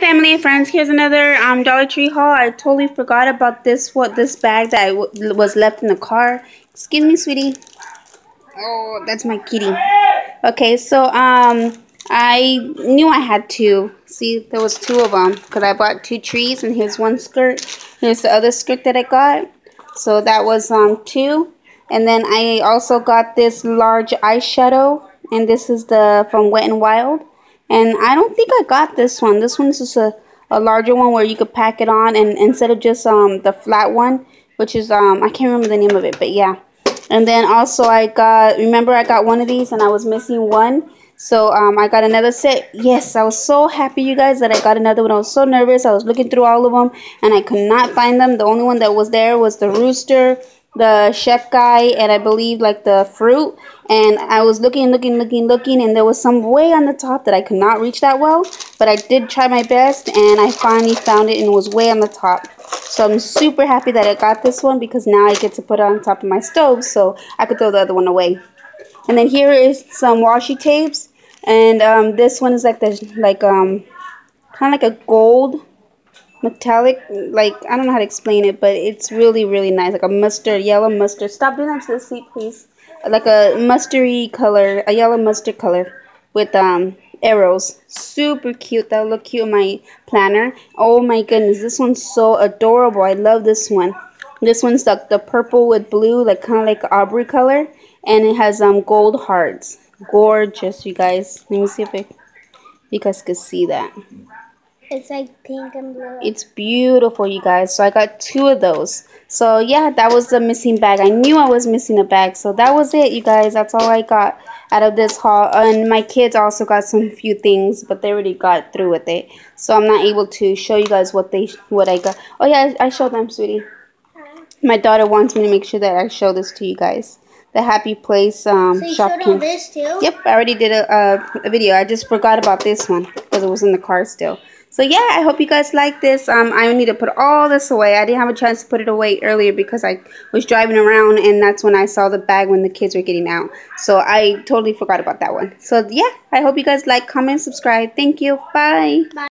family and friends, here's another Dollar Tree haul. I totally forgot about this bag that was left in the car. Excuse me, sweetie. Oh, that's my kitty. Okay, so I knew I had two. See, there was two of them because I bought two trees, and here's one skirt. Here's the other skirt that I got. So that was two. And then I also got this large eyeshadow, and this is the from Wet n Wild. And I don't think I got this one. This one's just a larger one where you could pack it on, and instead of just the flat one, which is I can't remember the name of it, but yeah. And then also I got one of these and I was missing one. So I got another set. Yes, I was so happy, you guys, that I got another one. I was so nervous. I was looking through all of them and I could not find them. The only one that was there was the rooster, the chef guy, and I believe like the fruit. And I was looking, and there was some way on the top that I could not reach that well, but I did try my best, and I finally found it, and it was way on the top. So I'm super happy that I got this one because now I get to put it on top of my stove, so I could throw the other one away. And then here is some washi tapes, and this one is like kind of like a gold metallic, like, I don't know how to explain it, but it's really, really nice, like a mustard, yellow mustard. Stop doing that to the seat, please. Like a mustardy color, a yellow mustard color with arrows. Super cute. That'll look cute in my planner. Oh my goodness, this one's so adorable. I love this one. This one's like the purple with blue, like kind of like Aubrey color, and it has gold hearts. Gorgeous, you guys. Let me see if you guys can see that. It's like pink and blue. It's beautiful, you guys. So I got two of those. So yeah, that was the missing bag. I knew I was missing a bag. So that was it, you guys. That's all I got out of this haul. And my kids also got some few things, but they already got through with it. So I'm not able to show you guys what I got. Oh yeah, I showed them, sweetie. My daughter wants me to make sure that I show this to you guys. The Happy Place so you showed all this too? Yep, I already did a video. I just forgot about this one because it was in the car still. So yeah, I hope you guys like this. I need to put all this away. I didn't have a chance to put it away earlier because I was driving around, and that's when I saw the bag when the kids were getting out. So I totally forgot about that one. So yeah, I hope you guys like, comment, subscribe. Thank you. Bye. Bye.